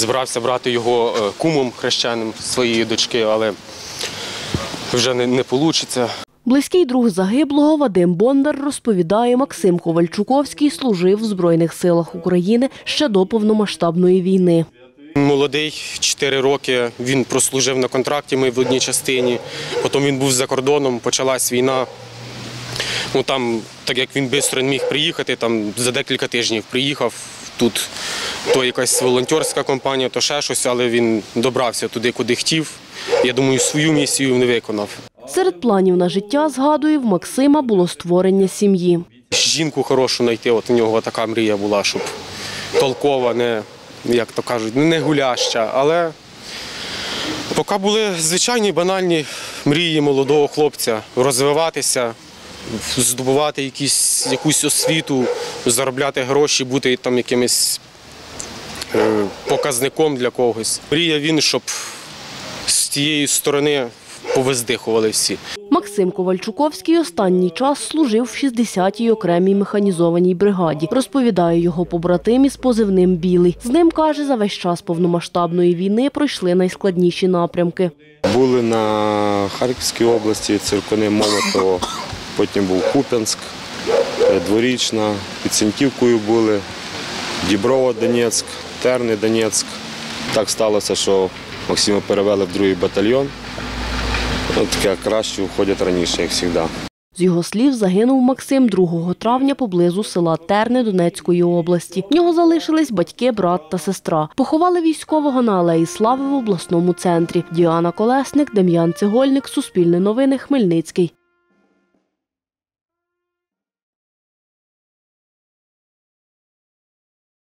збирався брати його кумом хрещеним своєї дочки, але вже не вийде. Близький друг загиблого Вадим Бондар розповідає, Максим Ковальчуковський служив в Збройних силах України ще до повномасштабної війни. Молодий, 4 роки, він прослужив на контракті, ми в одній частині, потім він був за кордоном, почалась війна. Там, так як він швидко не міг приїхати, за декілька тижнів приїхав, тут то якась волонтерська компанія, то ще щось, але він добрався туди, куди хотів. Я думаю, свою місію не виконав. Серед планів на життя, згадує, в Максима було створення сім'ї. Жінку хорошу знайти, у нього така мрія була, щоб толкова, не, як то кажуть, не гуляща, але поки були звичайні банальні мрії молодого хлопця – розвиватися, здобувати якусь освіту, заробляти гроші, бути якимось показником для когось. Мріяв він, щоб з тієї сторони повиздихували всі. Максим Ковальчуковський останній час служив в 60-й окремій механізованій бригаді. Розповідає його побратим із позивним «Білий». З ним, каже, за весь час повномасштабної війни пройшли найскладніші напрямки. Були на Харківській області, Циркони, Молотово, потім був Куп'янськ, Дворічна, під Сіньківкою були, Діброво, Донецьк, Терни, Донецьк. Так сталося, що Максима перевели в 2-й батальйон. Таке краще уходять раніше, як завжди. З його слів, загинув Максим 2 травня поблизу села Терни Донецької області. В нього залишились батьки, брат та сестра. Поховали військового на Алеї Слави в обласному центрі. Діана Колесник, Дем'ян Цегольник, Суспільне новини, Хмельницький.